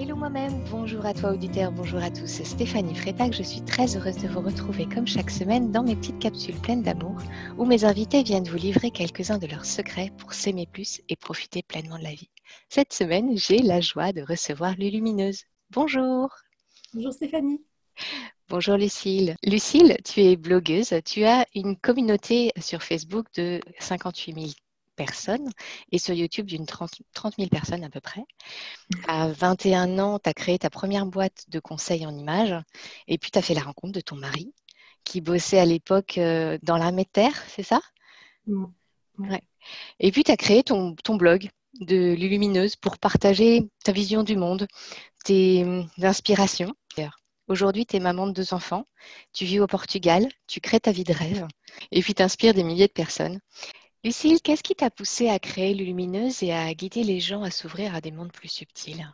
Hello moi-même, bonjour à toi auditeur, bonjour à tous, c'est Stéphanie Frétac, je suis très heureuse de vous retrouver comme chaque semaine dans mes petites capsules pleines d'amour où mes invités viennent vous livrer quelques-uns de leurs secrets pour s'aimer plus et profiter pleinement de la vie. Cette semaine, j'ai la joie de recevoir Lulumineuse. Bonjour. Bonjour Stéphanie. Bonjour Lucille. Lucille, tu es blogueuse, tu as une communauté sur Facebook de 58 000 personnes et sur YouTube d'une 30 000 personnes à peu près. À 21 ans, tu as créé ta première boîte de conseils en images et puis tu as fait la rencontre de ton mari qui bossait à l'époque dans l'armée de terre, c'est ça? Ouais. Ouais. Et puis tu as créé ton blog de Lulumineuse pour partager ta vision du monde, tes inspirations. Aujourd'hui, tu es maman de 2 enfants, tu vis au Portugal, tu crées ta vie de rêve et puis tu inspires des milliers de personnes. Lucille, qu'est-ce qui t'a poussée à créer Lulumineuse et à guider les gens à s'ouvrir à des mondes plus subtils?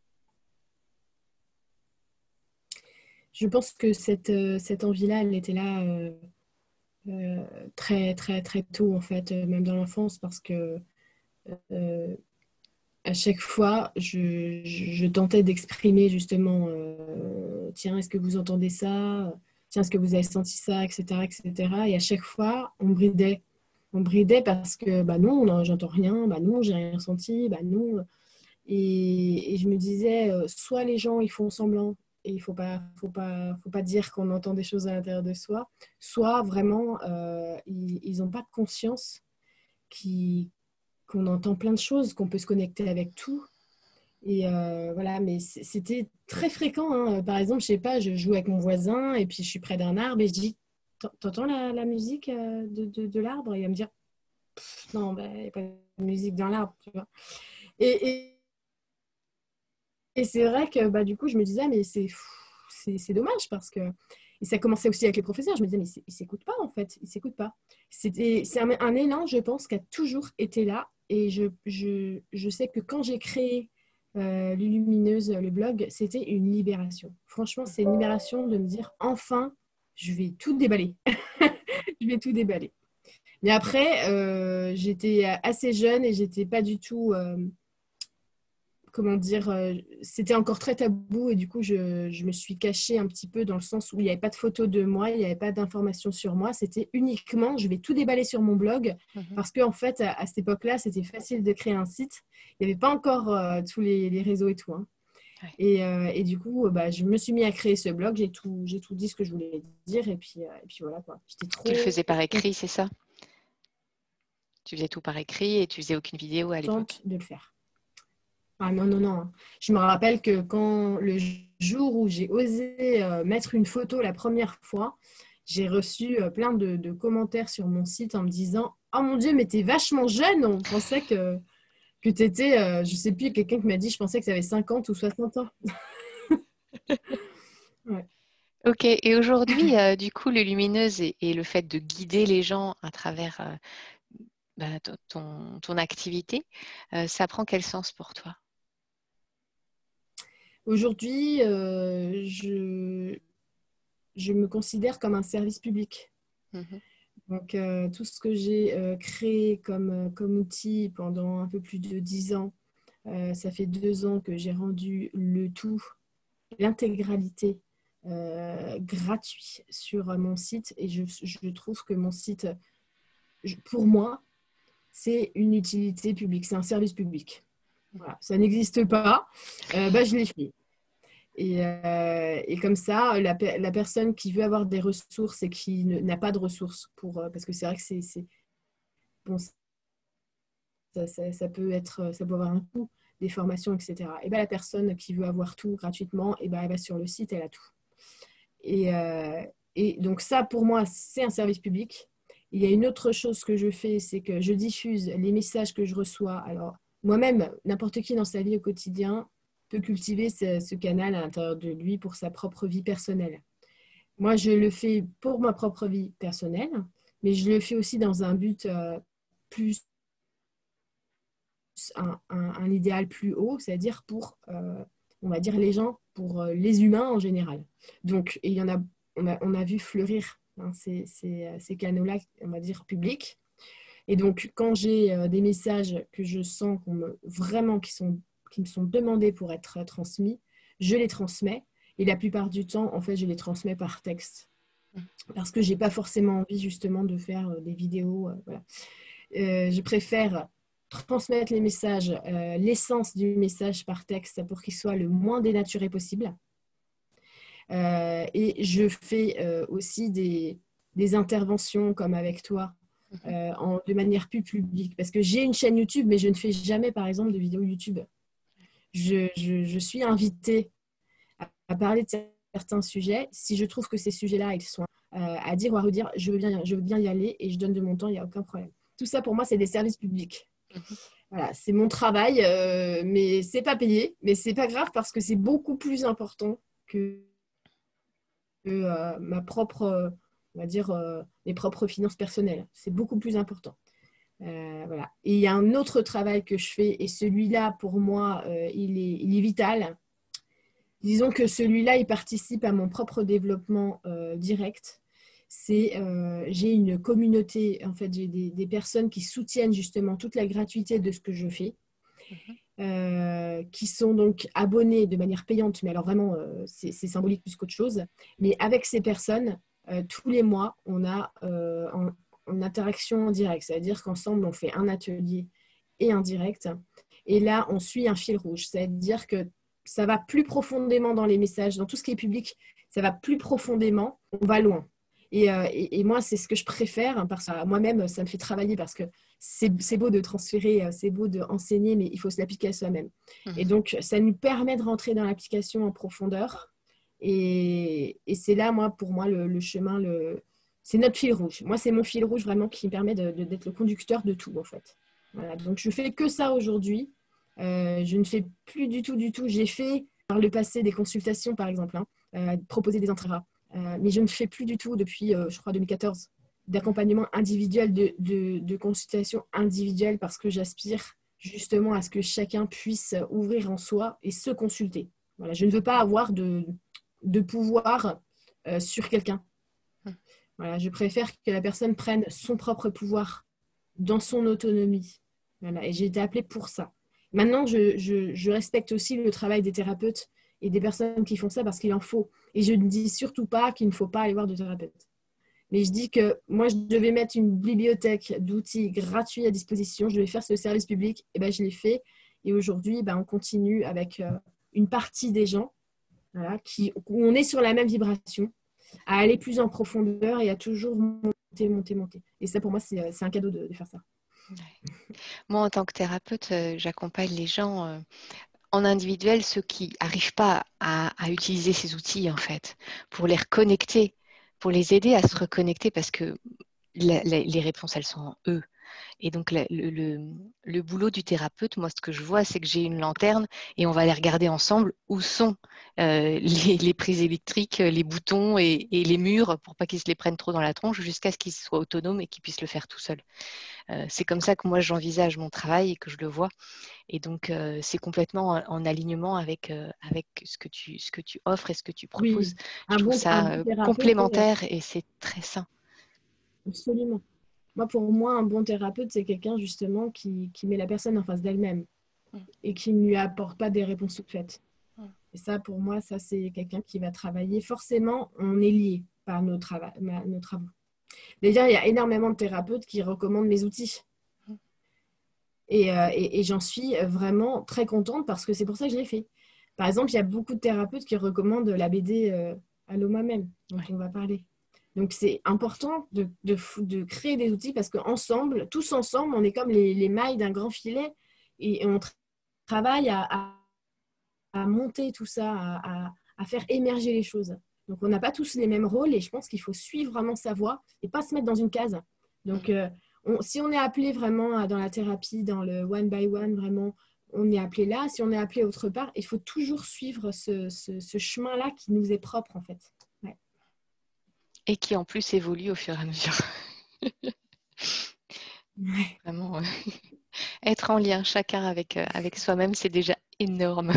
Je pense que cette envie-là, elle était là très, très, très tôt, en fait, même dans l'enfance, parce que euh, à chaque fois, je tentais d'exprimer justement, tiens, est-ce que vous entendez ça? Tiens, est-ce que vous avez senti ça? Etc., etc. Et cetera. Et à chaque fois, on bridait. On bridait parce que, bah non, non, j'entends rien, bah non, j'ai rien senti, bah non. Et je me disais, soit les gens, ils font semblant et il faut pas dire qu'on entend des choses à l'intérieur de soi, soit vraiment, ils n'ont pas conscience qu'on entend plein de choses, qu'on peut se connecter avec tout. Et voilà, mais c'était très fréquent, hein. Par exemple, je sais pas, je joue avec mon voisin et puis je suis près d'un arbre et je dis, t'entends la musique de l'arbre? Et il va me dire, non, il n'y a pas de musique dans l'arbre, tu vois. Et, Et c'est vrai que bah, du coup, je me disais, mais c'est dommage parce que. Et ça commençait aussi avec les professeurs. Je me disais, mais ils ne s'écoutent pas en fait. Ils ne s'écoutent pas. C'est un élan, je pense, qui a toujours été là. Et je sais que quand j'ai créé Lulumineuse, le blog, c'était une libération. Franchement, c'est une libération de me dire, enfin, je vais tout déballer. Je vais tout déballer. Mais après, j'étais assez jeune et j'étais pas du tout. Comment dire, c'était encore très tabou et du coup, je me suis cachée un petit peu dans le sens où il n'y avait pas de photos de moi, il n'y avait pas d'informations sur moi. C'était uniquement, je vais tout déballer sur mon blog Mhm. parce qu'en fait, à cette époque-là, c'était facile de créer un site. Il n'y avait pas encore tous les réseaux et tout, hein. Ouais. Et du coup, bah, je me suis mis à créer ce blog, j'ai tout dit ce que je voulais dire et puis voilà quoi. J'étais Tu le trop faisais par écrit, c'est ça? Tu faisais tout par écrit et tu faisais aucune vidéo à l'époque. contente de le faire. Ah non, non, non. Je me rappelle que quand le jour où j'ai osé mettre une photo la première fois, j'ai reçu plein de commentaires sur mon site en me disant oh mon Dieu, mais t'es vachement jeune. On pensait que t'étais, je sais plus, quelqu'un qui m'a dit je pensais que tu avais 50 ou 60 ans. Ouais. Ok, et aujourd'hui, du coup, le lumineuse et le fait de guider les gens à travers ton activité, ça prend quel sens pour toi? Aujourd'hui, je me considère comme un service public. Mhm. Donc, tout ce que j'ai créé comme outil pendant un peu plus de 10 ans, ça fait 2 ans que j'ai rendu le tout, l'intégralité gratuit sur mon site. Et je trouve que mon site, pour moi, c'est une utilité publique, c'est un service public. Voilà, ça n'existe pas, bah, je l'ai fait. Et comme ça, la personne qui veut avoir des ressources et qui n'a pas de ressources pour, parce que c'est vrai que bon, ça peut avoir un coût, des formations, etc. Et ben, la personne qui veut avoir tout gratuitement, et ben, elle va sur le site, elle a tout. Et, euh, et donc ça, pour moi, c'est un service public. Il y a une autre chose que je fais, c'est que je diffuse les messages que je reçois. Alors, moi-même, n'importe qui dans sa vie au quotidien peut cultiver ce canal à l'intérieur de lui pour sa propre vie personnelle. Moi, je le fais pour ma propre vie personnelle, mais je le fais aussi dans un but plus un idéal plus haut, c'est-à-dire pour, on va dire, les gens, pour les humains en général. Donc, et il y en a, on a vu fleurir hein, ces canaux-là, on va dire, publics. Et donc, quand j'ai des messages que je sens vraiment qui sont qui me sont demandés pour être transmis, je les transmets. Et la plupart du temps, en fait, je les transmets par texte. Parce que je n'ai pas forcément envie, justement, de faire des vidéos. Voilà. Je préfère transmettre les messages, l'essence du message par texte pour qu'il soit le moins dénaturé possible. Et je fais aussi des interventions comme avec toi de manière plus publique. Parce que j'ai une chaîne YouTube, mais je ne fais jamais, par exemple, de vidéos YouTube. Je suis invitée à parler de certains sujets. Si je trouve que ces sujets-là, ils sont à dire ou à redire, je veux bien y aller et je donne de mon temps, il n'y a aucun problème. Tout ça, pour moi, c'est des services publics. Voilà, c'est mon travail, mais c'est pas payé. Mais c'est pas grave parce que c'est beaucoup plus important que ma propre, on va dire, mes propres finances personnelles. C'est beaucoup plus important. Voilà. Et il y a un autre travail que je fais, et celui-là, pour moi, il est vital. Disons que celui-là, il participe à mon propre développement direct. J'ai une communauté, en fait, j'ai des personnes qui soutiennent justement toute la gratuité de ce que je fais. Qui sont donc abonnés de manière payante, mais alors vraiment, c'est symbolique plus qu'autre chose. Mais avec ces personnes, tous les mois, on a en interaction en direct, c'est-à-dire qu'ensemble, on fait un atelier et un direct. Et là, on suit un fil rouge, c'est-à-dire que ça va plus profondément dans les messages, dans tout ce qui est public, ça va plus profondément, on va loin. Et moi, c'est ce que je préfère, hein, parce que moi-même, ça me fait travailler parce que c'est beau de transférer, c'est beau d'enseigner, mais il faut se l'appliquer à soi-même. Et donc, ça nous permet de rentrer dans l'application en profondeur. Et c'est là, pour moi, le chemin, c'est notre fil rouge. Moi, c'est mon fil rouge vraiment qui me permet d'être le conducteur de tout, en fait. Voilà, donc, je fais que ça aujourd'hui. Je ne fais plus du tout. J'ai fait par le passé des consultations, par exemple, proposer des entraves. Mais je ne fais plus du tout depuis, je crois, 2014, d'accompagnement individuel, de consultation individuelle, parce que j'aspire justement à ce que chacun puisse ouvrir en soi et se consulter. Voilà, je ne veux pas avoir de pouvoir sur quelqu'un. Voilà, je préfère que la personne prenne son propre pouvoir dans son autonomie. Voilà, et j'ai été appelée pour ça. Maintenant, je respecte aussi le travail des thérapeutes et des personnes qui font ça parce qu'il en faut. Et je ne dis surtout pas qu'il ne faut pas aller voir de thérapeute. Mais je dis que moi, je devais mettre une bibliothèque d'outils gratuits à disposition. Je devais faire ce service public. Et ben, je l'ai fait. Et aujourd'hui, on continue avec une partie des gens voilà, où on est sur la même vibration, à aller plus en profondeur et à toujours monter. Et ça, pour moi, c'est un cadeau de faire ça. Moi, en tant que thérapeute, j'accompagne les gens en individuel, ceux qui n'arrivent pas à utiliser ces outils, en fait, pour les reconnecter, pour les aider à se reconnecter, parce que les réponses, elles sont en eux. Et donc, le boulot du thérapeute, moi, ce que je vois, c'est que j'ai une lanterne et on va aller regarder ensemble où sont les prises électriques, les boutons et les murs pour pas qu'ils se les prennent trop dans la tronche jusqu'à ce qu'ils soient autonomes et qu'ils puissent le faire tout seuls. C'est comme ça que moi, j'envisage mon travail et que je le vois. Et donc, c'est complètement en alignement avec ce que tu offres et ce que tu proposes. Oui, Je trouve ça complémentaire et c'est très sain. Absolument. Pour moi, un bon thérapeute, c'est quelqu'un justement qui met la personne en face d'elle-même et qui ne lui apporte pas des réponses toutes faites. Et ça, pour moi, ça c'est quelqu'un qui va travailler. Forcément, on est lié par nos travaux. Déjà, il y a énormément de thérapeutes qui recommandent mes outils. Et j'en suis vraiment très contente parce que c'est pour ça que je l'ai fait. Par exemple, il y a beaucoup de thérapeutes qui recommandent la BD Allô moi-même, dont on va parler. Donc, c'est important de créer des outils parce qu'ensemble, tous ensemble, on est comme les mailles d'un grand filet et on travaille à monter tout ça, à faire émerger les choses. Donc, on n'a pas tous les mêmes rôles et je pense qu'il faut suivre vraiment sa voie et pas se mettre dans une case. Donc, si on est appelé vraiment dans la thérapie, dans le one by one, vraiment, on est appelé là. Si on est appelé autre part, il faut toujours suivre ce chemin-là qui nous est propre, en fait. Ouais. Et qui, en plus, évolue au fur et à mesure. Ouais. Vraiment, être en lien chacun avec soi-même, c'est déjà énorme.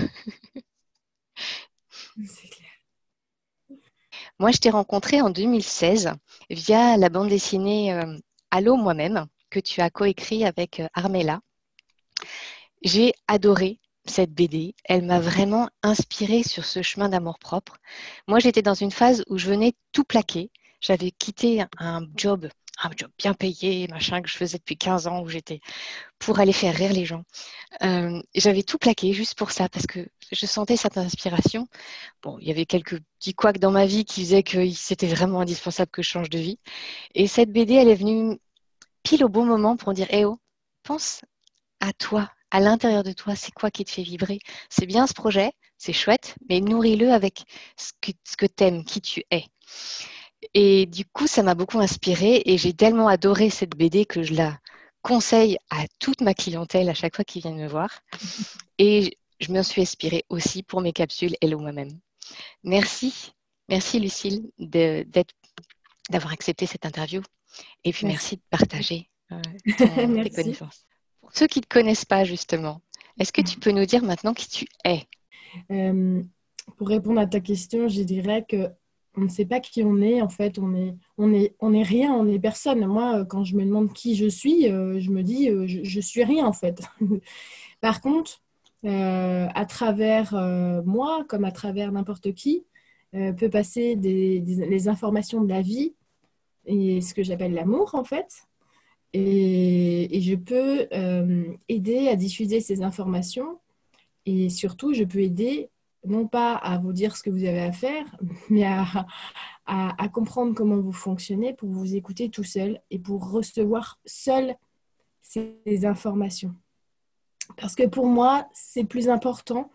C'est clair. Moi, je t'ai rencontré en 2016 via la bande dessinée Allô moi-même, que tu as coécrit avec Armella. J'ai adoré cette BD, elle m'a vraiment inspirée sur ce chemin d'amour-propre. Moi, j'étais dans une phase où je venais tout plaquer. J'avais quitté un job bien payé, machin, que je faisais depuis 15 ans, où j'étais pour aller faire rire les gens. J'avais tout plaqué juste pour ça, parce que je sentais cette inspiration. Bon, il y avait quelques petits couacs dans ma vie qui faisaient que c'était vraiment indispensable que je change de vie. Et cette BD, elle est venue pile au bon moment pour dire, eh oh, pense à toi, à l'intérieur de toi, c'est quoi qui te fait vibrer? C'est bien ce projet, c'est chouette, mais nourris-le avec ce que t'aimes, qui tu es. Et du coup, ça m'a beaucoup inspirée et j'ai tellement adoré cette BD que je la conseille à toute ma clientèle à chaque fois qu'ils viennent me voir. Et je m'en suis inspirée aussi pour mes capsules Hello moi-même. Merci, merci Lucille d'avoir accepté cette interview. Et puis Merci. merci de partager tes Merci. connaissances. Pour ceux qui ne te connaissent pas justement, est-ce que tu peux nous dire maintenant qui tu es? Pour répondre à ta question, je dirais que on ne sait pas qui on est. En fait, on est rien, on est personne. Moi, quand je me demande qui je suis, je me dis, je suis rien en fait. Par contre, à travers moi, comme à travers n'importe qui, peut passer les informations de la vie et ce que j'appelle l'amour en fait. Et je peux aider à diffuser ces informations et surtout, je peux aider non pas à vous dire ce que vous avez à faire, mais à comprendre comment vous fonctionnez pour vous écouter tout seul et pour recevoir seul ces informations. Parce que pour moi, c'est plus important.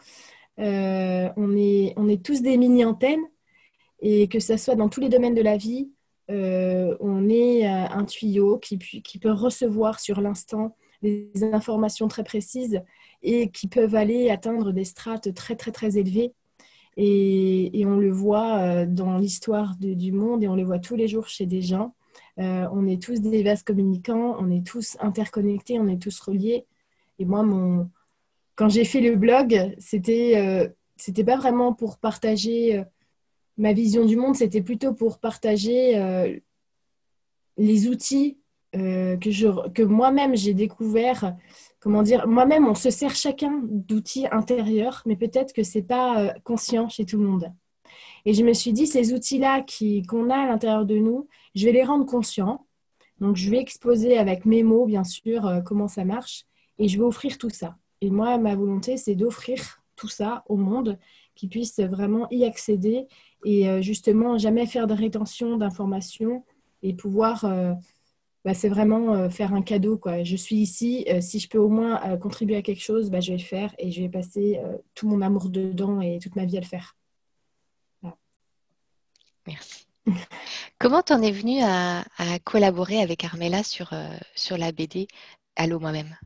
On est tous des mini-antennes et que ce soit dans tous les domaines de la vie, on est un tuyau qui peut recevoir sur l'instant des informations très précises et qui peuvent aller atteindre des strates très, très, très élevées. Et on le voit dans l'histoire du monde et on le voit tous les jours chez des gens. On est tous des vases communicants, on est tous interconnectés, on est tous reliés. Et moi, quand j'ai fait le blog, c'était pas vraiment pour partager ma vision du monde, c'était plutôt pour partager les outils que moi-même j'ai découvert. Comment dire, moi-même, on se sert chacun d'outils intérieurs, mais peut-être que c'est pas conscient chez tout le monde. Et je me suis dit, ces outils-là qu'on a à l'intérieur de nous, je vais les rendre conscients. Donc, je vais exposer avec mes mots, bien sûr, comment ça marche, et je vais offrir tout ça. Et moi, ma volonté, c'est d'offrir tout ça au monde, qui puisse vraiment y accéder et justement jamais faire de rétention d'informations et pouvoir c'est vraiment faire un cadeau, quoi. Je suis ici, si je peux au moins contribuer à quelque chose, je vais le faire et je vais passer tout mon amour dedans et toute ma vie à le faire. Voilà. Merci. Comment t'en es venue à collaborer avec Armella sur la BD Allô moi-même?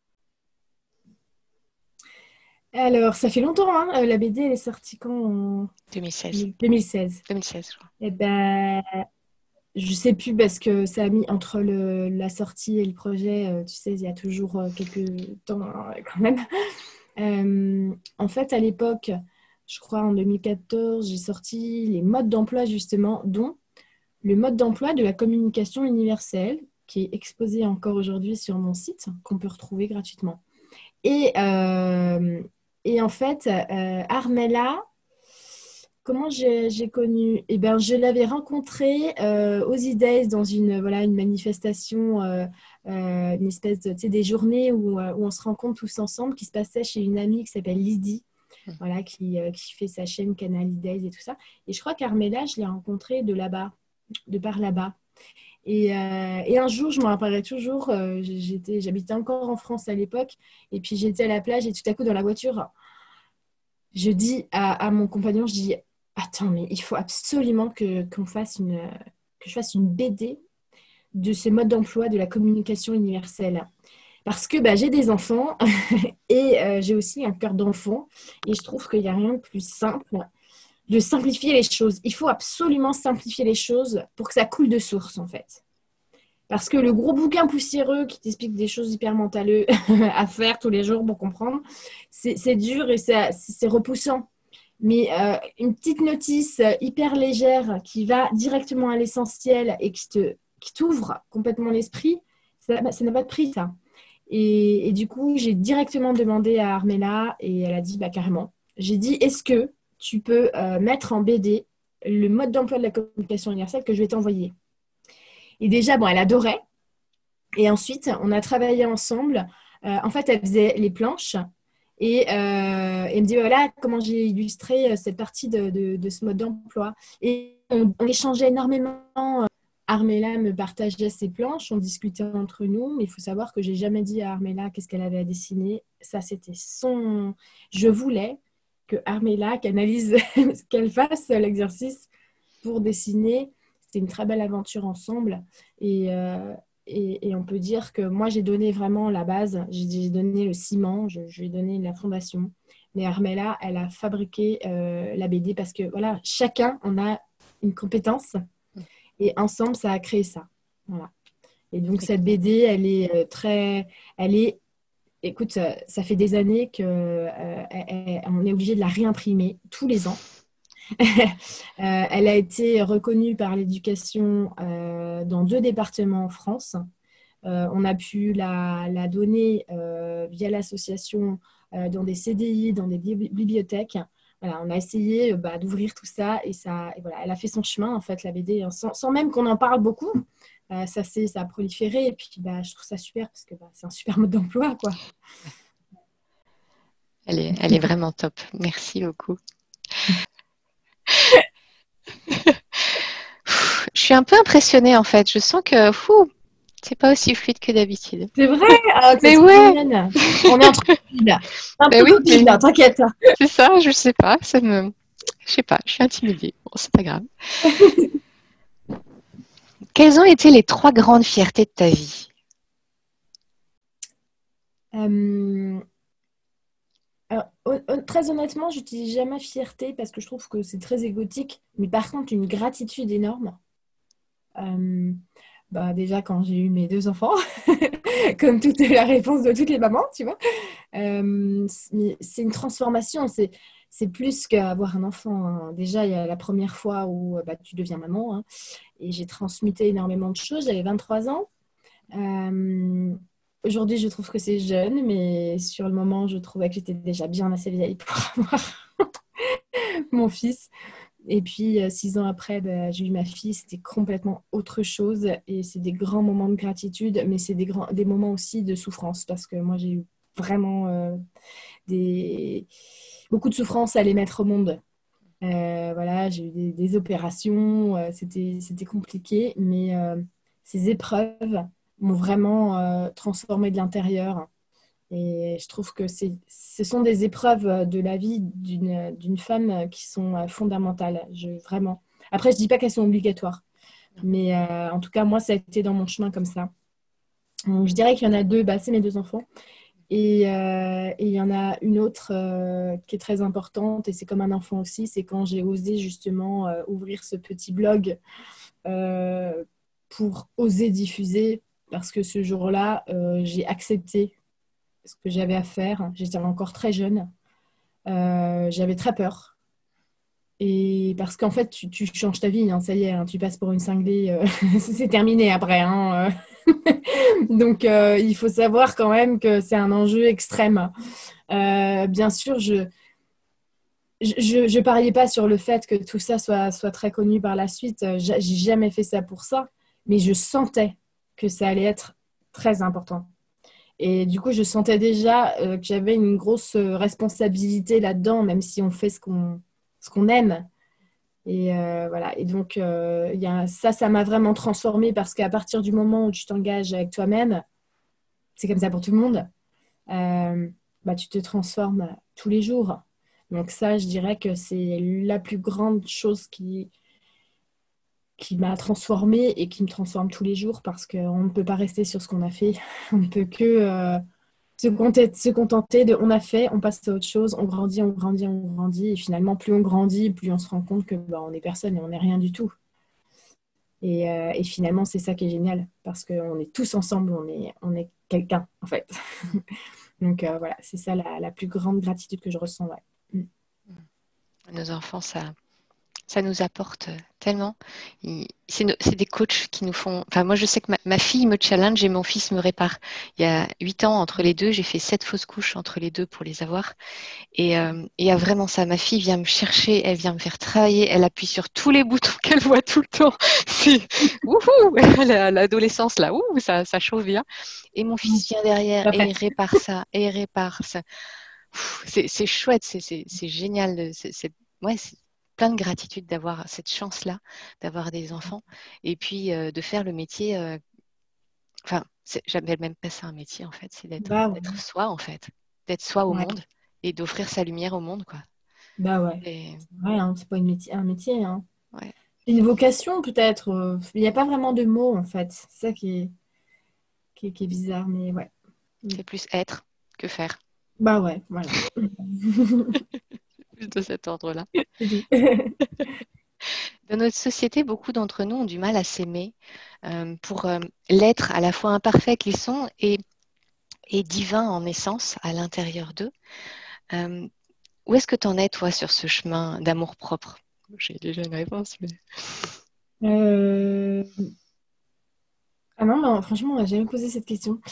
Alors, ça fait longtemps, hein, la BD, elle est sortie quand? En 2016. 2016. 2016, je crois. Eh ben, je sais plus parce que ça a mis entre la sortie et le projet, tu sais, il y a toujours quelques temps quand même. En fait, à l'époque, je crois en 2014, j'ai sorti les modes d'emploi justement, dont le mode d'emploi de la communication universelle, qui est exposé encore aujourd'hui sur mon site, qu'on peut retrouver gratuitement. Et, euh, et en fait, Armella, comment j'ai connu? Eh ben, je l'avais rencontrée aux IDES dans une manifestation, une espèce de, tu sais, des journées où on se rencontre tous ensemble, qui se passait chez une amie qui s'appelle Lydie, voilà, qui fait sa chaîne Canal IDES et tout ça. Et je crois qu'Armella, je l'ai rencontrée de par là-bas. Et un jour, je me rappellerai toujours, j'habitais encore en France à l'époque, et puis j'étais à la plage et tout à coup dans la voiture, je dis à mon compagnon, je dis, attends, mais il faut absolument que je fasse une BD de ce mode d'emploi de la communication universelle. Parce que j'ai des enfants et j'ai aussi un cœur d'enfant et je trouve qu'il n'y a rien de plus simple de simplifier les choses. Il faut absolument simplifier les choses pour que ça coule de source en fait. Parce que le gros bouquin poussiéreux qui t'explique des choses hyper mentales à faire tous les jours pour comprendre, c'est dur et c'est repoussant. Mais une petite notice hyper légère qui va directement à l'essentiel et qui t'ouvre complètement l'esprit, ça n'a pas de prix, ça. Et du coup, j'ai directement demandé à Armella et elle a dit, bah, carrément. J'ai dit, est-ce que tu peux mettre en BD le mode d'emploi de la communication universelle que je vais t'envoyer? Et déjà, bon, elle adorait. Et ensuite, on a travaillé ensemble. En fait, elle faisait les planches et elle me dit, voilà comment j'ai illustré cette partie de ce mode d'emploi. Et on échangeait énormément. Armella me partageait ses planches, on discutait entre nous, mais il faut savoir que j'ai jamais dit à Armella qu'est-ce qu'elle avait à dessiner. Ça, c'était son... Je voulais que Armella canalise, qu'elle fasse l'exercice pour dessiner. C'était une très belle aventure ensemble. Et on peut dire que moi, j'ai donné vraiment la base. J'ai donné le ciment, je lui ai donné la fondation. Mais Armella, elle a fabriqué la BD parce que, voilà, chacun en a une compétence. Et ensemble, ça a créé ça. Voilà. Et donc, cette BD, elle est Elle est... Écoute, ça fait des années qu'on est obligé de la réimprimer tous les ans. Elle a été reconnue par l'éducation dans 2 départements en France. On a pu la donner via l'association dans des CDI, dans des bibliothèques. Voilà, on a essayé d'ouvrir tout ça et voilà, elle a fait son chemin en fait la BD sans même qu'on en parle beaucoup. Ça a proliféré et puis je trouve ça super parce que c'est un super mode d'emploi quoi. Elle est vraiment top. Merci beaucoup. Je suis un peu impressionnée en fait. Je sens que c'est pas aussi fluide que d'habitude. C'est vrai? Mais ouais. On est entre copines. Un peu copines là, t'inquiète. C'est ça, je sais pas. Je sais pas, je suis intimidée. Bon, c'est pas grave. Quelles ont été les 3 grandes fiertés de ta vie? Très honnêtement, j'utilise jamais fierté parce que je trouve que c'est très égotique. Mais par contre, une gratitude énorme. Déjà, quand j'ai eu mes 2 enfants, comme toute la réponse de toutes les mamans, tu vois. C'est une transformation. C'est plus qu'avoir un enfant, hein. Déjà, il y a la première fois où tu deviens maman. Hein, et j'ai transmuté énormément de choses. J'avais 23 ans. Aujourd'hui, je trouve que c'est jeune, mais sur le moment, je trouvais que j'étais déjà bien assez vieille pour avoir mon fils. Et puis, 6 ans après, j'ai eu ma fille. C'était complètement autre chose. Et c'est des grands moments de gratitude, mais c'est des moments aussi de souffrance parce que moi, j'ai eu vraiment beaucoup de souffrance à les mettre au monde. Voilà, j'ai eu des opérations. C'était compliqué, mais ces épreuves m'ont vraiment transformée de l'intérieur. Et je trouve que ce sont des épreuves de la vie d'une femme qui sont fondamentales, vraiment. Après, je ne dis pas qu'elles sont obligatoires, mais en tout cas, moi, ça a été dans mon chemin comme ça. Donc, je dirais qu'il y en a 2, c'est mes 2 enfants. Et il y en a une autre qui est très importante, et c'est comme un enfant aussi, c'est quand j'ai osé justement ouvrir ce petit blog pour oser diffuser, parce que ce jour-là, j'ai accepté ce que j'avais à faire. J'étais encore très jeune. J'avais très peur. Et parce qu'en fait, tu changes ta vie, hein, ça y est, hein, tu passes pour une cinglée, c'est terminé après. Hein. Donc, il faut savoir quand même que c'est un enjeu extrême. Bien sûr, je pariais pas sur le fait que tout ça soit très connu par la suite. J'ai jamais fait ça pour ça, mais je sentais que ça allait être très important. Et du coup, je sentais déjà que j'avais une grosse responsabilité là-dedans, même si on fait ce qu'on aime. Et voilà. Et donc, ça m'a vraiment transformée parce qu'à partir du moment où tu t'engages avec toi-même, c'est comme ça pour tout le monde, tu te transformes tous les jours. Donc ça, je dirais que c'est la plus grande chose qui m'a transformée et qui me transforme tous les jours parce qu'on ne peut pas rester sur ce qu'on a fait. On ne peut que se contenter de on a fait, on passe à autre chose, on grandit, on grandit, on grandit. Et finalement, plus on grandit, plus on se rend compte que on est personne et on n'est rien du tout. Et finalement, c'est ça qui est génial parce qu'on est tous ensemble, on est quelqu'un en fait. Donc voilà, c'est ça la plus grande gratitude que je ressens. Ouais. Nos enfants, ça Ça nous apporte tellement. C'est des coachs qui nous font. Enfin, moi, je sais que ma fille me challenge et mon fils me répare. Il y a 8 ans entre les deux, j'ai fait 7 fausses couches entre les deux pour les avoir. Et il y a vraiment ça. Ma fille vient me chercher, elle vient me faire travailler, elle appuie sur tous les boutons qu'elle voit tout le temps. C'est wouhou, l'adolescence là, ouh, ça chauffe bien. Et mon fils vient derrière La et il fête. répare ça, et il répare ça. C'est chouette, c'est génial. Ouais, c'est plein de gratitude d'avoir cette chance-là, d'avoir des enfants, et puis de faire le métier. Enfin, j'appelle même pas ça un métier en fait, c'est Bah d'être ouais. soi en fait, d'être soi au Ouais. monde et d'offrir sa lumière au monde, quoi. Bah ouais. Et C'est vrai, hein, c'est pas un métier, hein. ouais, C'est une vocation peut-être. Il n'y a pas vraiment de mots en fait. C'est ça qui est bizarre, mais ouais. Mm. c'est plus être que faire, Bah ouais, voilà. plus de cet ordre-là. C'est tout. Dans notre société, beaucoup d'entre nous ont du mal à s'aimer pour l'être à la fois imparfait qu'ils sont et divin en essence à l'intérieur d'eux. Euh, Où est-ce que tu en es, toi, sur ce chemin d'amour-propre? J'ai déjà une réponse, mais... Euh, Ah non, mais franchement, on m'a jamais posé cette question.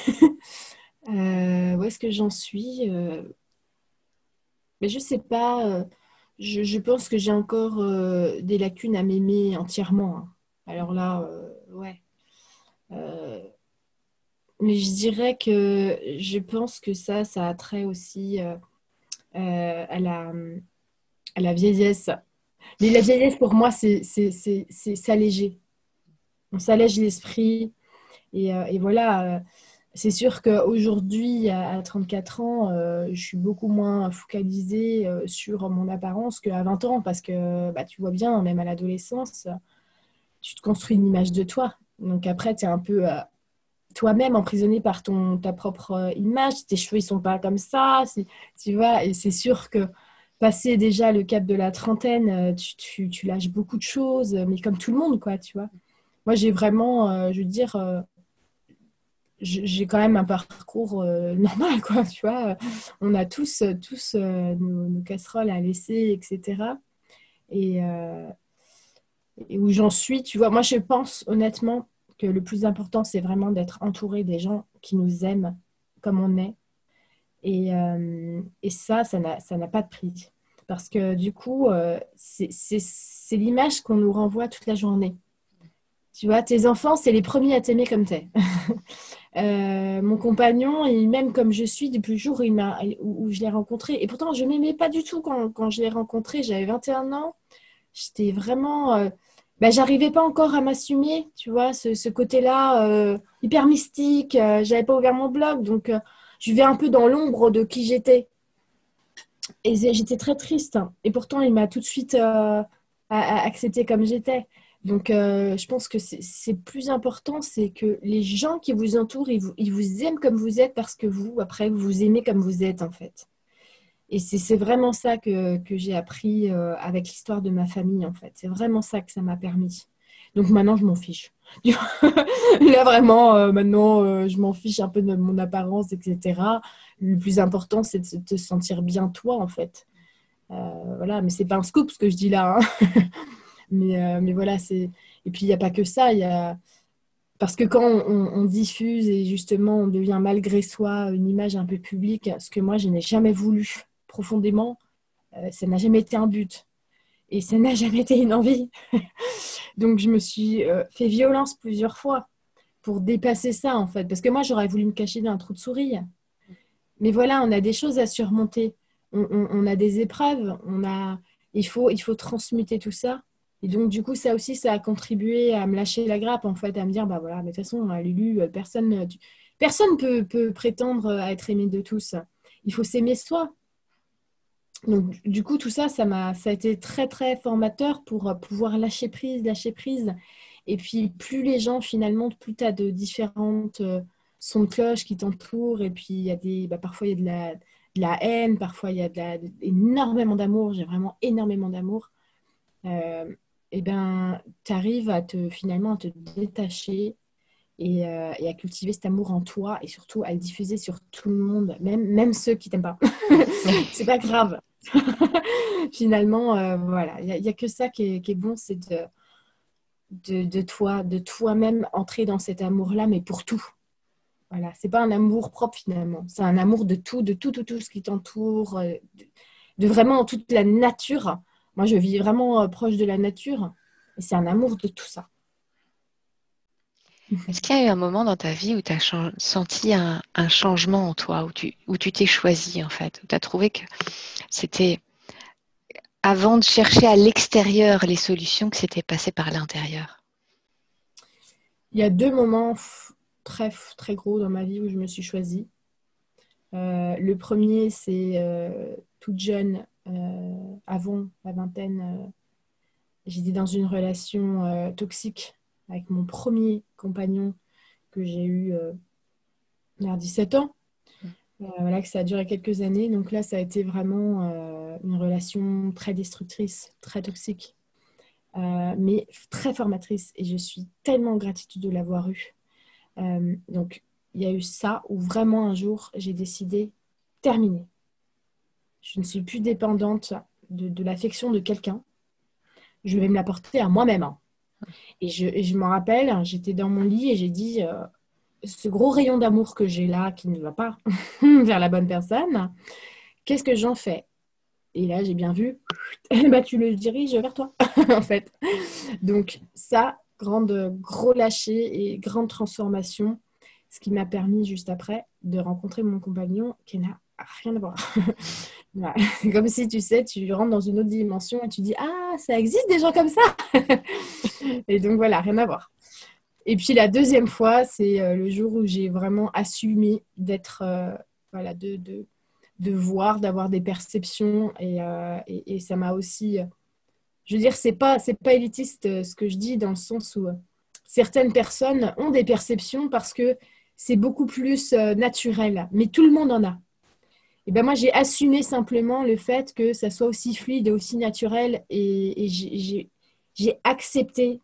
Où est-ce que j'en suis? Mais je sais pas. Je pense que j'ai encore des lacunes à m'aimer entièrement, hein. Alors là, ouais. Euh, mais je dirais que je pense que ça a trait aussi à la vieillesse. Mais la vieillesse, pour moi, c'est s'alléger. On s'allège l'esprit. Et voilà, c'est sûr qu'aujourd'hui, à 34 ans, je suis beaucoup moins focalisée sur mon apparence qu'à 20 ans, parce que bah, tu vois bien, même à l'adolescence, tu te construis une image de toi. Donc après, tu es un peu toi-même emprisonné par ta propre image. Tes cheveux, ils sont pas comme ça, tu vois. Et c'est sûr que passer déjà le cap de la trentaine, tu lâches beaucoup de choses, mais comme tout le monde, quoi, tu vois. Moi, j'ai vraiment, je veux dire, j'ai quand même un parcours normal, quoi, tu vois. On a tous nos casseroles à laisser, etc. Et, euh, et où j'en suis, tu vois, moi, je pense honnêtement que le plus important, c'est vraiment d'être entouré des gens qui nous aiment comme on est. Et ça n'a pas de prix. Parce que du coup, c'est l'image qu'on nous renvoie toute la journée. Tu vois, tes enfants, c'est les premiers à t'aimer comme t'es. Mon compagnon, il m'aime comme je suis depuis le jour où je l'ai rencontré. Et pourtant, je ne m'aimais pas du tout quand je l'ai rencontré. J'avais 21 ans. J'étais vraiment... bah, j'arrivais pas encore à m'assumer, tu vois, ce côté-là hyper mystique. J'avais pas ouvert mon blog, donc je vivais un peu dans l'ombre de qui j'étais. Et j'étais très triste, hein. Et pourtant, il m'a tout de suite accepté comme j'étais. Donc, je pense que c'est plus important, c'est que les gens qui vous entourent, ils vous aiment comme vous êtes parce que vous, après, vous vous aimez comme vous êtes, en fait. Et c'est vraiment ça que j'ai appris avec l'histoire de ma famille, en fait. C'est vraiment ça que ça m'a permis. Donc maintenant, je m'en fiche. Là, vraiment, maintenant, je m'en fiche un peu de mon apparence, etc. Le plus important, c'est de te sentir bien toi, en fait. Voilà, mais c'est pas un scoop ce que je dis là, hein. Mais voilà, c'est... Et puis, il n'y a pas que ça. Parce que quand on diffuse et justement on devient malgré soi une image un peu publique, ce que moi, je n'ai jamais voulu profondément, ça n'a jamais été un but. Et ça n'a jamais été une envie. Donc, je me suis fait violence plusieurs fois pour dépasser ça, en fait. Parce que moi, j'aurais voulu me cacher dans un trou de souris. Mais voilà, on a des choses à surmonter. On a des épreuves. Il faut transmuter tout ça. Et donc, du coup, ça aussi, ça a contribué à me lâcher la grappe, en fait, à me dire, bah voilà, mais de toute façon, Lulu, personne peut prétendre à être aimé de tous. Il faut s'aimer soi. Donc, du coup, tout ça, ça a été très, très formateur pour pouvoir lâcher prise, lâcher prise. Et puis, plus les gens, finalement, plus tu as de différentes sons de cloche qui t'entourent. Et puis, parfois, il y a de la haine, parfois, il y a énormément d'amour. J'ai vraiment énormément d'amour. Et ben, tu arrives finalement à te détacher et à cultiver cet amour en toi et surtout à le diffuser sur tout le monde, même ceux qui t'aiment pas. C'est pas grave. Finalement, voilà, il y a que ça qui est bon, c'est de toi-même entrer dans cet amour-là, mais pour tout. Voilà, c'est pas un amour propre finalement, c'est un amour de tout, tout ce qui t'entoure, de vraiment toute la nature. Moi, je vis vraiment proche de la nature et c'est un amour de tout ça. Est-ce qu'il y a eu un moment dans ta vie où tu as senti un changement en toi, où tu t'es choisi en fait, où tu as trouvé que c'était avant de chercher à l'extérieur les solutions, que c'était passé par l'intérieur? Il y a deux moments très, très gros dans ma vie où je me suis choisie. Le premier, c'est toute jeune, avant la vingtaine, j'étais dans une relation toxique avec mon premier compagnon que j'ai eu vers 17 ans. Voilà, que ça a duré quelques années. Donc là, ça a été vraiment une relation très destructrice, très toxique, mais très formatrice. Et je suis tellement en gratitude de l'avoir eue. Donc, il y a eu ça où vraiment un jour, j'ai décidé, terminé. Je ne suis plus dépendante de l'affection de quelqu'un. Je vais me l'apporter à moi-même. Hein. Et je m'en rappelle, j'étais dans mon lit et j'ai dit, ce gros rayon d'amour que j'ai là, qui ne va pas vers la bonne personne, qu'est-ce que j'en fais? Et là, j'ai bien vu, bah, tu le diriges vers toi, en fait. Donc ça, gros lâcher et grande transformation, ce qui m'a permis juste après de rencontrer mon compagnon qui n'a rien à voir. Voilà. C'est comme si, tu sais, tu rentres dans une autre dimension et tu dis, ah, ça existe des gens comme ça. Et donc voilà, rien à voir. Et puis la deuxième fois, c'est le jour où j'ai vraiment assumé d'être, voilà, de voir, d'avoir des perceptions. Et ça m'a aussi... je veux dire, c'est pas élitiste ce que je dis, dans le sens où certaines personnes ont des perceptions parce que c'est beaucoup plus naturel, mais tout le monde en a. Et ben moi, j'ai assumé simplement le fait que ça soit aussi fluide et aussi naturel et j'ai accepté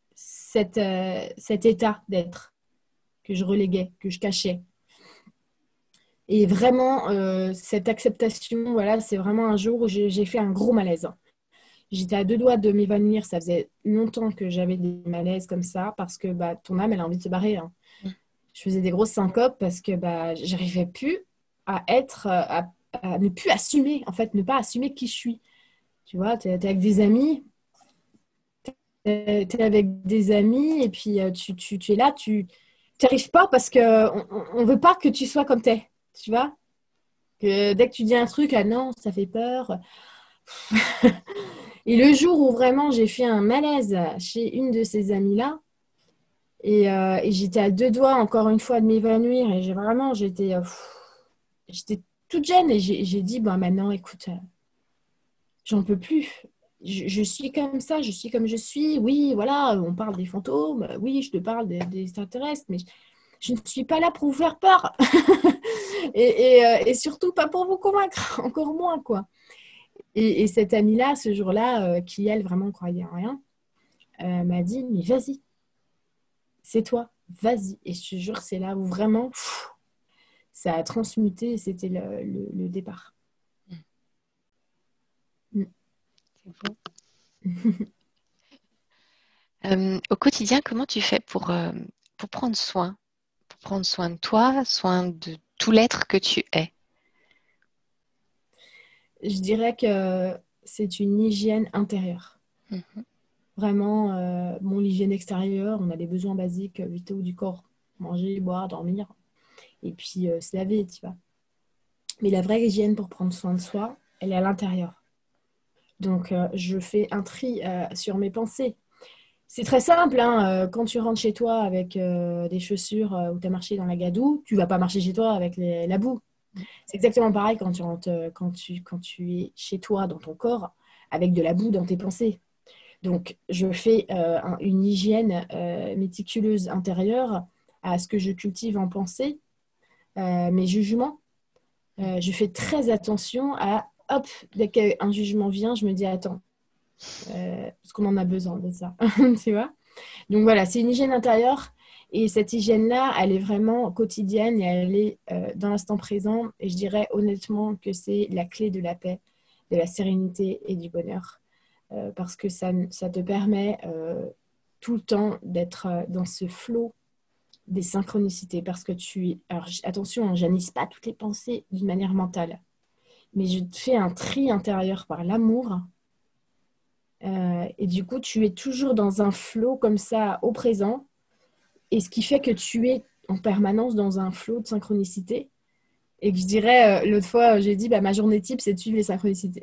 cet état d'être que je reléguais, que je cachais. Et vraiment, cette acceptation, voilà, c'est vraiment un jour où j'ai fait un gros malaise. J'étais à deux doigts de m'évanouir. Ça faisait longtemps que j'avais des malaises comme ça parce que bah, ton âme, elle a envie de se barrer. Hein. Je faisais des grosses syncopes parce que bah, j'arrivais plus à être, à ne plus assumer, en fait, ne pas assumer qui je suis. Tu vois, tu es avec des amis, tu es avec des amis et puis tu es là, tu n'arrives pas parce qu'on ne veut pas que tu sois comme tu es. Tu vois, que dès que tu dis un truc, ah non, ça fait peur. Et le jour où vraiment j'ai fait un malaise chez une de ces amies-là, et j'étais à deux doigts encore une fois de m'évanouir, et j'étais toute jeune, et j'ai dit, bah, maintenant, écoute, j'en peux plus. Je suis comme ça, je suis comme je suis. Oui, voilà, on parle des fantômes, oui, je te parle des extraterrestres, mais je ne suis pas là pour vous faire peur. Et surtout pas pour vous convaincre, encore moins, quoi. Et cette amie-là, ce jour-là, qui, elle, vraiment croyait en rien, m'a dit, mais vas-y, c'est toi, vas-y. Et je te jure, c'est là où vraiment, ça a transmuté et c'était le départ. Mm. C'est beau. Au quotidien, comment tu fais pour prendre soin de toi, soin de tout l'être que tu es? Je dirais que c'est une hygiène intérieure. Mhm. Vraiment, l'hygiène extérieure, on a des besoins basiques, vitaux du corps. Manger, boire, dormir. Et puis se laver, tu vois. Mais la vraie hygiène pour prendre soin de soi, elle est à l'intérieur. Donc, je fais un tri sur mes pensées. C'est très simple, hein. Quand tu rentres chez toi avec des chaussures où tu as marché dans la gadoue, tu vas pas marcher chez toi avec la boue. C'est exactement pareil quand tu rentres, quand tu es chez toi dans ton corps avec de la boue dans tes pensées. Donc, je fais une hygiène méticuleuse intérieure à ce que je cultive en pensée, mes jugements. Je fais très attention à, hop, dès qu'un jugement vient, je me dis, attends, parce qu'on en a besoin de ça, tu vois. Donc voilà, c'est une hygiène intérieure. Et cette hygiène-là, elle est vraiment quotidienne et elle est dans l'instant présent. Et je dirais honnêtement que c'est la clé de la paix, de la sérénité et du bonheur. Parce que ça te permet tout le temps d'être dans ce flot des synchronicités. Parce que alors, attention, hein, j'annonce pas toutes les pensées d'une manière mentale. Mais je te fais un tri intérieur par l'amour. Et du coup, tu es toujours dans un flot comme ça au présent. Et ce qui fait que tu es en permanence dans un flot de synchronicité. Et que je dirais, l'autre fois, j'ai dit, bah, ma journée type, c'est de suivre les synchronicités.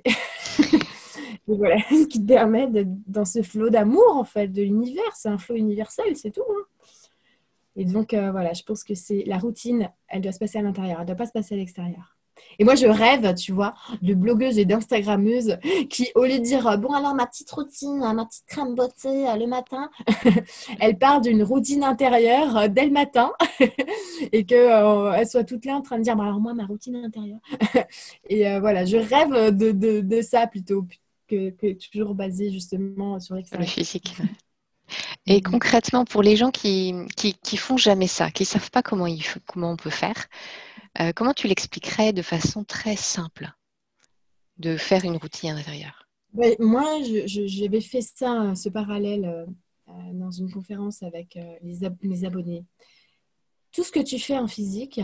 Et voilà, ce qui te permet d'être dans ce flot d'amour, en fait, de l'univers. C'est un flot universel, c'est tout. Hein. Et donc, voilà, je pense que c'est la routine, elle doit se passer à l'intérieur, elle ne doit pas se passer à l'extérieur. Et moi, je rêve, tu vois, de blogueuses et d'instagrammeuses qui, au lieu de dire, bon, alors, ma petite routine, ma petite crème beauté le matin, elles parlent d'une routine intérieure dès le matin et qu'elles soient toutes là en train de dire, bah, alors, moi, ma routine intérieure. Et voilà, je rêve de ça plutôt que toujours basé justement sur Le l'extérieur. physique. Et concrètement, pour les gens qui font jamais ça, qui savent pas comment on peut faire, comment tu l'expliquerais de façon très simple de faire une routine intérieure? Ouais, moi, j'avais fait ça, ce parallèle dans une conférence avec mes abonnés. Tout ce que tu fais en physique,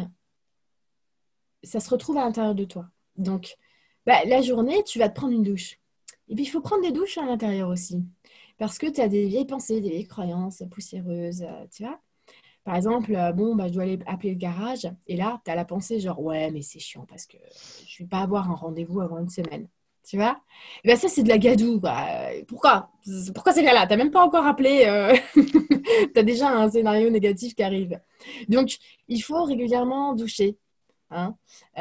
ça se retrouve à l'intérieur de toi. Donc, bah, la journée, tu vas te prendre une douche. Et puis, il faut prendre des douches à l'intérieur aussi. Parce que tu as des vieilles pensées, des vieilles croyances poussiéreuses, tu vois. Par exemple, bon, bah, je dois aller appeler le garage. Et là, tu as la pensée genre, ouais, mais c'est chiant parce que je ne vais pas avoir un rendez-vous avant une semaine. Tu vois? Et ben ça, c'est de la gadoue, quoi. Pourquoi c'est là? Tu n'as même pas encore appelé. Tu as déjà un scénario négatif qui arrive. Donc, il faut régulièrement doucher. Hein.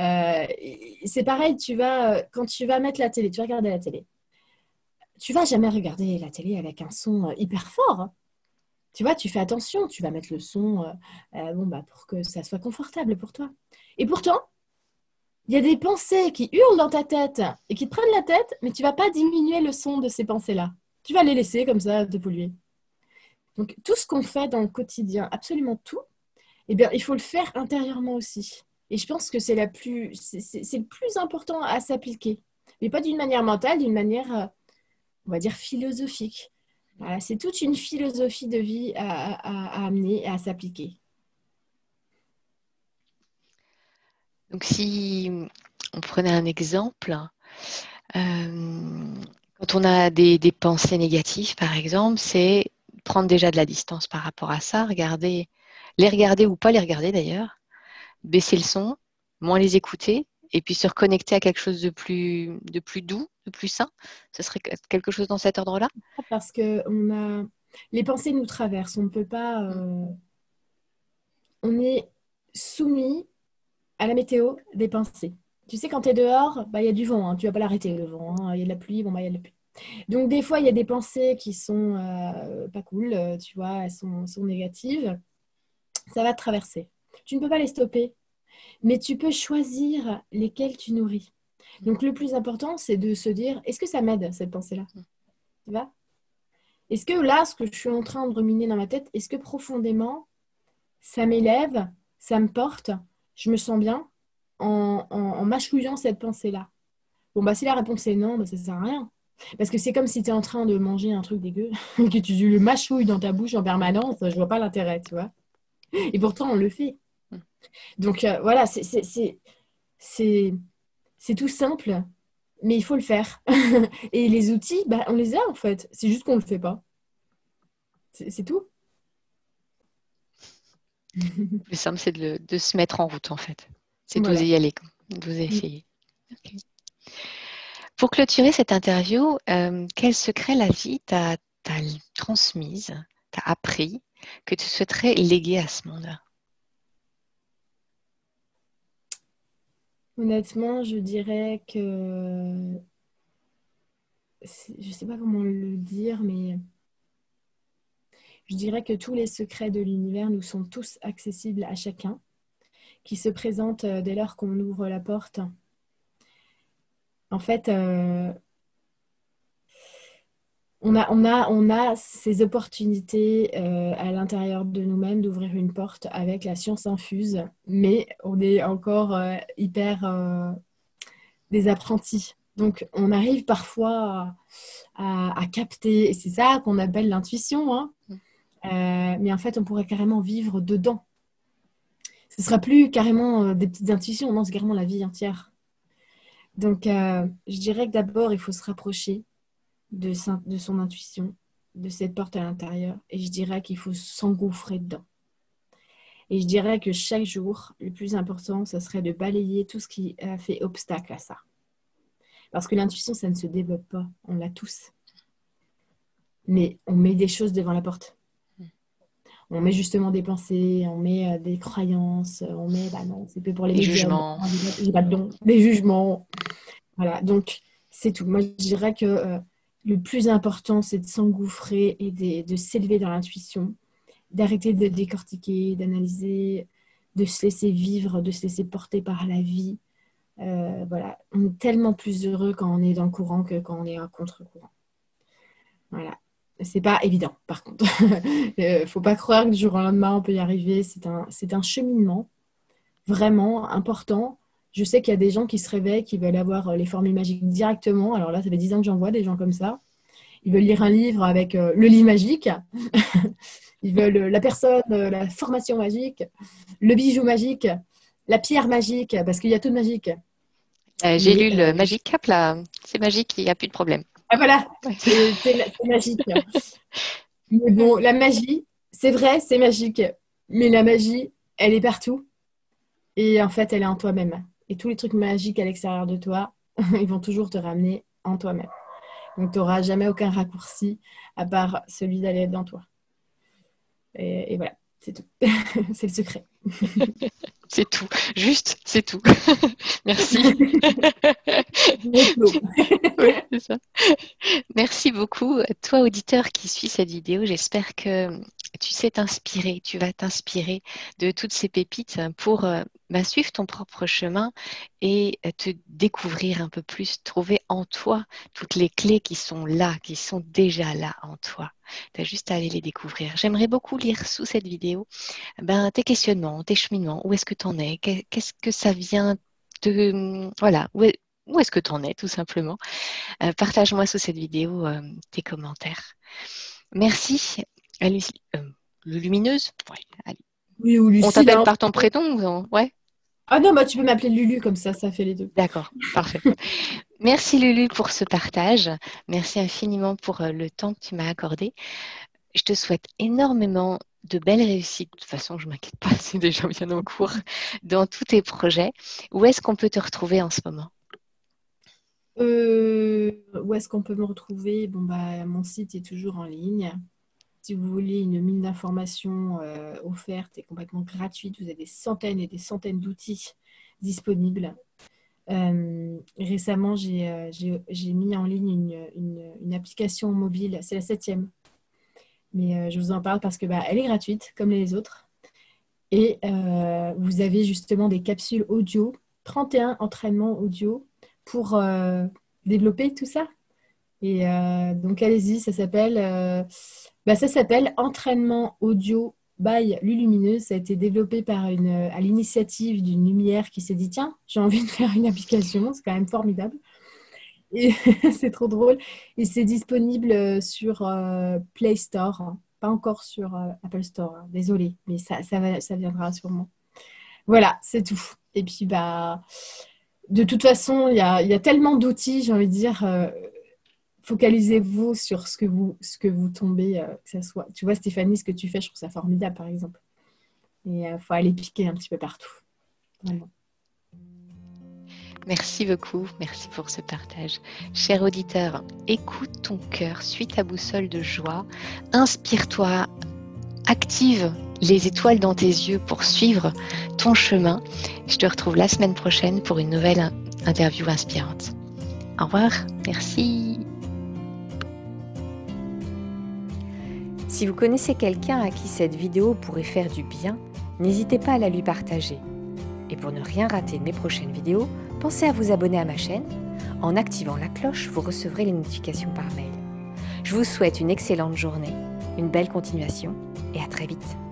C'est pareil, quand tu vas mettre la télé, tu vas regarder la télé. Tu vas jamais regarder la télé avec un son hyper fort. Hein. Tu vois, tu fais attention, tu vas mettre le son bon, bah, pour que ça soit confortable pour toi. Et pourtant, il y a des pensées qui hurlent dans ta tête et qui te prennent la tête, mais tu vas pas diminuer le son de ces pensées-là. Tu vas les laisser comme ça te polluer. Donc, tout ce qu'on fait dans le quotidien, absolument tout, eh bien, il faut le faire intérieurement aussi. Et je pense que c'est le plus important à s'appliquer. Mais pas d'une manière mentale, d'une manière, on va dire, philosophique. Voilà, c'est toute une philosophie de vie à amener et à s'appliquer. Donc, si on prenait un exemple, quand on a des pensées négatives, par exemple, c'est prendre déjà de la distance par rapport à ça, les regarder ou pas les regarder d'ailleurs, baisser le son, moins les écouter, et puis se reconnecter à quelque chose de plus doux, de plus sain. Ce serait quelque chose dans cet ordre-là? Parce que les pensées nous traversent. On ne peut pas. On est soumis à la météo des pensées. Tu sais, quand tu es dehors, bah, il y a du vent. Hein. Tu ne vas pas l'arrêter, le vent. Hein. Il y a de la pluie, bon, bah, il y a de la pluie. Donc, des fois, il y a des pensées qui sont pas cool, tu vois, elles sont négatives. Ça va te traverser. Tu ne peux pas les stopper, mais tu peux choisir lesquelles tu nourris. Donc, le plus important, c'est de se dire, est-ce que ça m'aide, cette pensée-là? Tu vois? Est-ce que là, ce que je suis en train de ruminer dans ma tête, est-ce que profondément, ça m'élève, ça me porte, je me sens bien en mâchouillant cette pensée-là? Bon, bah si la réponse est non, bah, ça sert à rien. Parce que c'est comme si tu es en train de manger un truc dégueu, que tu le mâchouilles dans ta bouche en permanence, je vois pas l'intérêt, tu vois. Et pourtant, on le fait. Donc voilà, c'est c'est tout simple, mais il faut le faire. Et les outils, bah, on les a en fait. C'est juste qu'on le fait pas. C'est tout. Le plus simple, c'est de se mettre en route, en fait. C'est d'oser Voilà. y aller, d'oser essayer. Ok. Pour clôturer cette interview, quel secret la vie t'a transmise, t'a appris, que tu souhaiterais léguer à ce monde? Honnêtement, je dirais que je sais pas comment le dire, mais je dirais que tous les secrets de l'univers nous sont tous accessibles à chacun, qui se présentent dès lors qu'on ouvre la porte. En fait, on a ces opportunités à l'intérieur de nous-mêmes d'ouvrir une porte avec la science infuse, mais on est encore hyper des apprentis. Donc, on arrive parfois à capter, et c'est ça qu'on appelle l'intuition, hein. Mais en fait, on pourrait carrément vivre dedans. Ce ne sera plus carrément des petites intuitions, non, c'est carrément la vie entière. Donc, je dirais que d'abord, il faut se rapprocher de son intuition, de cette porte à l'intérieur. Et je dirais qu'il faut s'engouffrer dedans. Et je dirais que chaque jour, le plus important, ce serait de balayer tout ce qui fait obstacle à ça. Parce que l'intuition, ça ne se développe pas. On l'a tous. Mais on met des choses devant la porte. On met justement des pensées, on met des croyances, on met, bah non, c'est plus pour les Des médiums, jugements. des jugements. Voilà, donc c'est tout. Moi, je dirais que le plus important, c'est de s'engouffrer et de s'élever dans l'intuition, d'arrêter de décortiquer, d'analyser, de se laisser vivre, de se laisser porter par la vie. Voilà, on est tellement plus heureux quand on est dans le courant que quand on est à contre-courant. Voilà. C'est pas évident, par contre. Faut pas croire que du jour au lendemain, on peut y arriver. C'est un cheminement vraiment important. Je sais qu'il y a des gens qui se réveillent, qui veulent avoir les formules magiques directement. Alors là, ça fait 10 ans que j'en vois des gens comme ça. Ils veulent lire un livre avec le livre magique. Ils veulent la personne, la formation magique, le bijou magique, la pierre magique, parce qu'il y a tout de magique. J'ai lu le Magic Cap, là. C'est magique, il n'y a plus de problème. Ah voilà, c'est magique. Mais bon, la magie, c'est vrai, c'est magique. Mais la magie, elle est partout. Et en fait, elle est en toi-même. Et tous les trucs magiques à l'extérieur de toi, ils vont toujours te ramener en toi-même. Donc, tu n'auras jamais aucun raccourci à part celui d'aller dans toi. Et voilà, c'est tout. C'est le secret. C'est tout. Juste, c'est tout. Merci. Oui, c'est ça. Merci beaucoup. Toi, auditeur qui suis cette vidéo, j'espère que tu sais t'inspirer, tu vas t'inspirer de toutes ces pépites pour suivre ton propre chemin et te découvrir un peu plus, trouver en toi toutes les clés qui sont là, qui sont déjà là en toi. Tu as juste à aller les découvrir. J'aimerais beaucoup lire sous cette vidéo tes questionnements, tes cheminements, où est-ce que tu en es, qu'est-ce que ça vient de... Voilà, où est-ce que tu en es tout simplement. Partage-moi sous cette vidéo tes commentaires. Merci, Lumineuse. Ouais, allez. Oui, ou Lucie. On t'appelle par ton prénom ouais. Ah non, bah, tu peux m'appeler Lulu, comme ça fait les deux. D'accord, parfait. Merci Lulu pour ce partage. Merci infiniment pour le temps que tu m'as accordé. Je te souhaite énormément de belles réussites. De toute façon, je ne m'inquiète pas, c'est déjà bien en cours dans tous tes projets. Où est-ce qu'on peut te retrouver en ce moment? Où est-ce qu'on peut me retrouver? Bon, bah, mon site est toujours en ligne. Si vous voulez une mine d'informations offerte et complètement gratuite, vous avez des centaines et des centaines d'outils disponibles. Récemment, j'ai mis en ligne une application mobile. C'est la 7e. Mais je vous en parle parce que elle est gratuite, comme les autres. Et vous avez justement des capsules audio, 31 entraînements audio pour développer tout ça. Et donc, allez-y, ça s'appelle Entraînement audio by Lulumineuse. Ça a été développé à l'initiative d'une lumière qui s'est dit, tiens, j'ai envie de faire une application, c'est quand même formidable. Et c'est trop drôle. Et c'est disponible sur Play Store, hein. Pas encore sur Apple Store, hein. Désolée, mais ça viendra sûrement. Voilà, c'est tout. Et puis, de toute façon, il y a tellement d'outils, j'ai envie de dire, focalisez-vous sur ce que vous tombez, que ça soit. Tu vois, Stéphanie, ce que tu fais, je trouve ça formidable, par exemple. Et il faut aller piquer un petit peu partout. Vraiment. Merci beaucoup, merci pour ce partage. Cher auditeur, écoute ton cœur, suis ta boussole de joie, inspire-toi, active les étoiles dans tes yeux pour suivre ton chemin. Je te retrouve la semaine prochaine pour une nouvelle interview inspirante. Au revoir, merci. Si vous connaissez quelqu'un à qui cette vidéo pourrait faire du bien, n'hésitez pas à la lui partager. Et pour ne rien rater de mes prochaines vidéos, pensez à vous abonner à ma chaîne. En activant la cloche, vous recevrez les notifications par mail. Je Je vous souhaite une excellente journée, une belle continuation et à très vite.